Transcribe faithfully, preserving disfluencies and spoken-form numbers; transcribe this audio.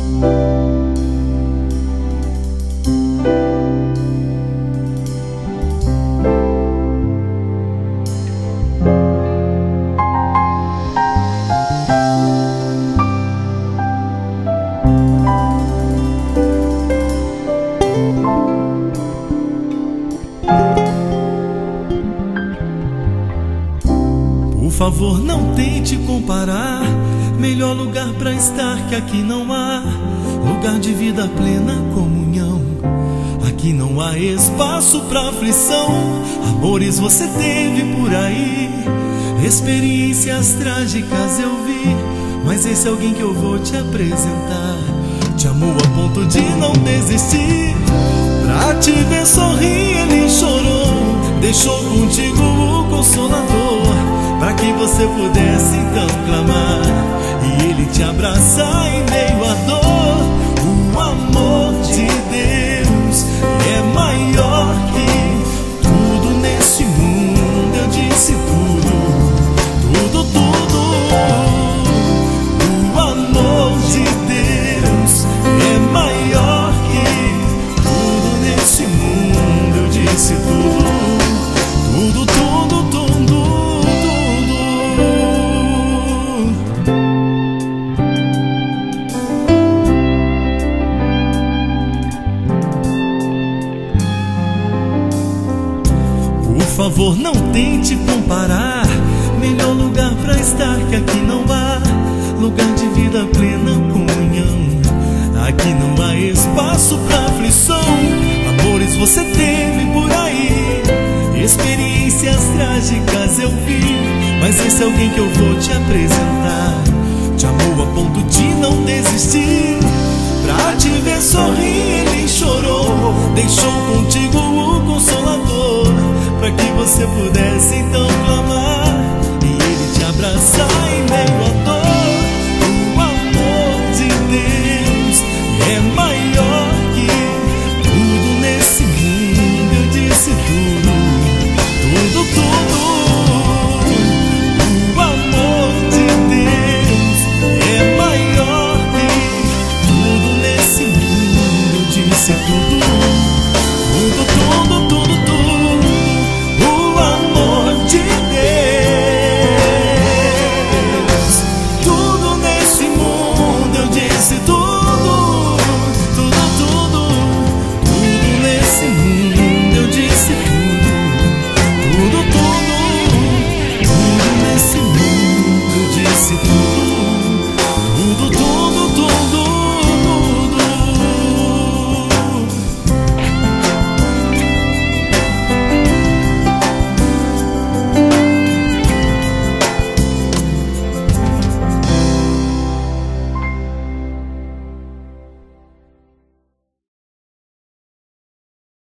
Por favor, não tente comparar. Melhor lugar pra estar que aqui não há. Lugar de vida plena, comunhão. Aqui não há espaço pra aflição. Amores você teve por aí, experiências trágicas eu vi, mas esse é alguém que eu vou te apresentar. Te amou a ponto de não desistir. Pra te ver sorrir ele chorou, deixou contigo o Consolador, pra que você pudesse então clamar e ele te abraçar em meio à dor. O amor de Deus é maior que tudo nesse mundo. Eu disse tudo, tudo, tudo. O amor de Deus é maior que tudo nesse mundo. Eu disse tudo, tudo, tudo, tudo. Por favor, não tente comparar. Melhor lugar pra estar que aqui não há. Lugar de vida plena, comunhão. Aqui não há espaço pra aflição. Amores você teve por aí, experiências trágicas eu vi, mas esse é alguém que eu vou te apresentar. Te amou a ponto de não desistir. Pra te ver sorrir ele chorou, deixou contigo o Consolador, pra que você pudesse